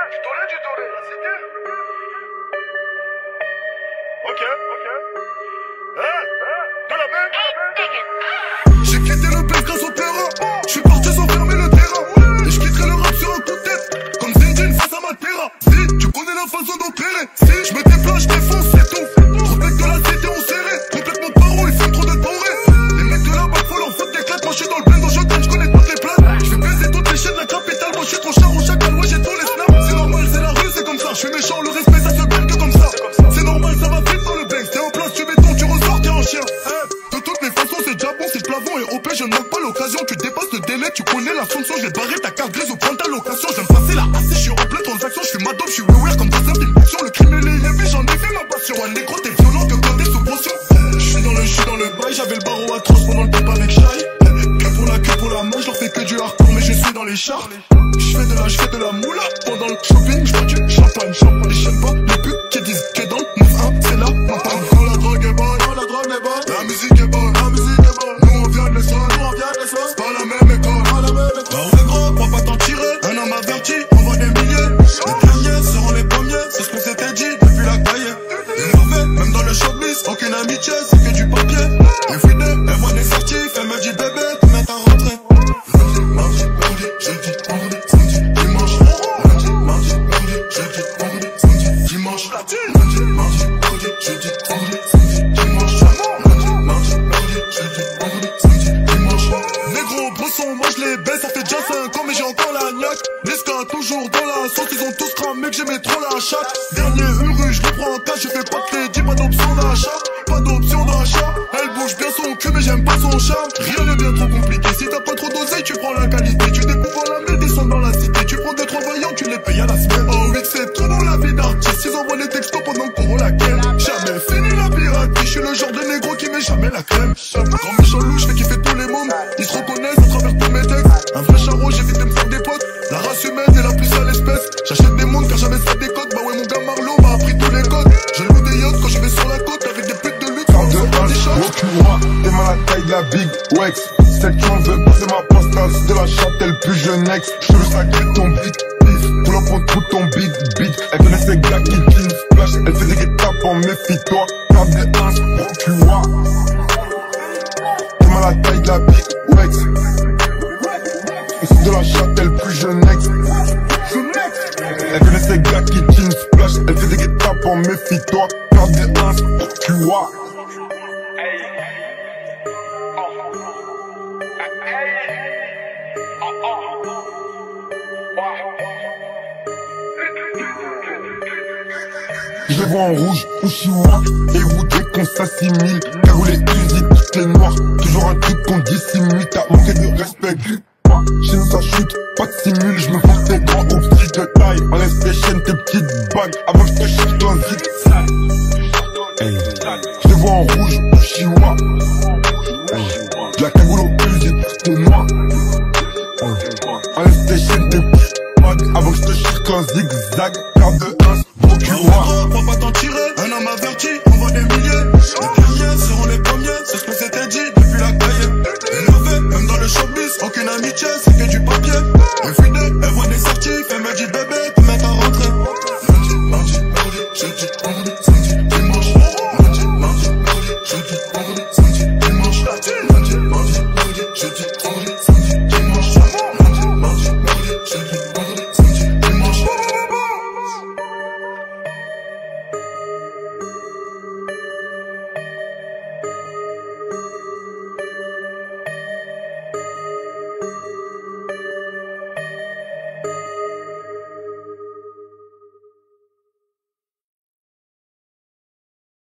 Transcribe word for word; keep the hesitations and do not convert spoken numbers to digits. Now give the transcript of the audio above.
tu t'aurais, tu t'aurais, c'est bien. Ok, ok. Hein, hein, de la main, de la main. J'ai quitté le pays grâce au terrain. J'suis parti sans fermer le terrain. Et j'quitterai le rap sur un coup de tête. Comme Zindine face à ma terra. Si, tu connais la façon d'opérer. Si, j'me déplace, j'défonce, c'est tout. Trop mec de la cité, on serré. Complètement paro, ils fument trop de dorés. Les mecs de là-bas, faut leur foutre des claques. Moi j'suis dans le blend, je je connais toutes les places. J'vais baiser toutes les chaînes de la capitale. Moi j'suis trop char au chacal, ouais j'ai tous les snaps. C'est normal, c'est la rue, c'est comme ça. J'suis méchant, le respect ça se gagne que comme ça. C'est normal, ça va vite dans le bang. T'es en place, tu béton, tu ressors, t'es un chien. De toutes les façons, c'est déjà bon si je plafond et O P, je ne manque pas l'occasion. Tu dépasses le délai, tu connais la fonction. J'ai barré ta carte grise ou prendre ta location. J'aime passer la assez, je suis en pleine transaction. Je suis madame, je suis aware comme dans un film d'action. Le crime et les heavy, j'en ai fait ma passion. Un négro, t'es violent que quand t'es sous potion. Je suis dans le, je suis dans le bail, j'avais le barreau atroce pendant le tape avec Shai. Que pour la queue, pour la main, je leur fais que du hardcore, mais je suis dans les chars. Je fais de la, je fais de la moula. Pendant le shopping, je bois du champagne, champagne. Et j'aime pas les putes qui disent que dans le neuf un, c'est là ma part. Quand la drogue est bonne, quand la drogue est bonne, la musique est bonne, la musique est bonne. Nous on vient de l'Essonne, nous on vient de l'Essonne. C'est pas la même école, pas la même école. Bah on est gros, crois pas t'en tirer. Un homme averti, on voit des milliers. Les derniers seront les premiers, c'est ce qu'on s'était dit depuis la cahier. Les mauvais, même dans le showbiz, aucune amitié, c'est que du papier. Everyday, elle voit des sorties, elle me dit bébé, combien t'as rentré. Lundi, mardi, mardi, jeudi, vendredi, samedi, dimanche. Lundi, mardi, mardi, jeudi, vendredi, samedi, dimanche. Lundi, mardi, mardi, jeudi, vendredi, samedi, dimanche. Lundi, mardi, mardi, jeudi, vendredi, samedi, dimanche. Négro, bresson, moi je les baisse, ça fait déjà cinq ans, mais j'ai encore la niaque. Niska, toujours dans la sauce, ils ont tous cramé que j'aimais trop la chatte. Dernier Uru, je le prends en cash, je fais pas de crédit, pas d'option d'achat. Pas d'option d'achat. Elle bouge bien son cul, mais j'aime pas son charme. Rien n'est bien trop compliqué, si t'as pas trop d'oseille, tu prends la qualité. Tu découvres la médecine dans la cité, tu prends deux trois voyants, tu les payes à la semaine. Oh oui, c'est trop dans la vie d'artiste, ils envoient les textos pendant que pour la guerre. Jamais fini la piraterie, je suis le genre de négro qui met jamais la crème. Quand méchant loup, je fais kiffer tous les mômes, ils se reconnaissent à travers tous mes textes. Un vrai charreau, j'évite de me faire des potes. La race humaine est la plus sale espèce. J'achète des mondes car jamais ça décote. Bah ouais, mon gars Marlo m'a appris tous les codes. Je loue des yachts quand je vais sur la côte avec des putes de luxe. Parle de un, oh tu vois, t'es mal à la taille de la Big Wex. Celle qui en veut passer ma postale de la Châtel plus jeune ex. Je veux sacrer ton big beef. Pour la prendre tout ton big beat. Elle connaît ces gars qui jean splash. Elle fait des guet-tapes en méfie-toi. Tape des uns, oh tu vois. T'es mal à la taille de la Big Wex. De la Châtel plus jeune ex. Elle connaît ces gars qui jean splash. Elle fait des guet-tapes en méfie-toi. Tape des uns, oh tu vois. Je les vois en rouge, ou chinois, et voudrais qu'on s'assimile. Cagoule les usines, toutes les noirs. Toujours un truc qu'on dissimule. T'as manqué de respect. Chez nous ça chute, pas de simule. Je me fous tes grands obstacles de taille. Enlève tes chaînes, tes petites bagues. Avant que je te cherche dans un zig-zag. Hey. Je les vois en rouge, ou chinois. Hey. De la cagoule aux usines, toutes les noirs. Hey. Enlève tes chaînes, tes petites bagues. Avant que je te cherche dans un zig-zag. Garde de un, gros cul.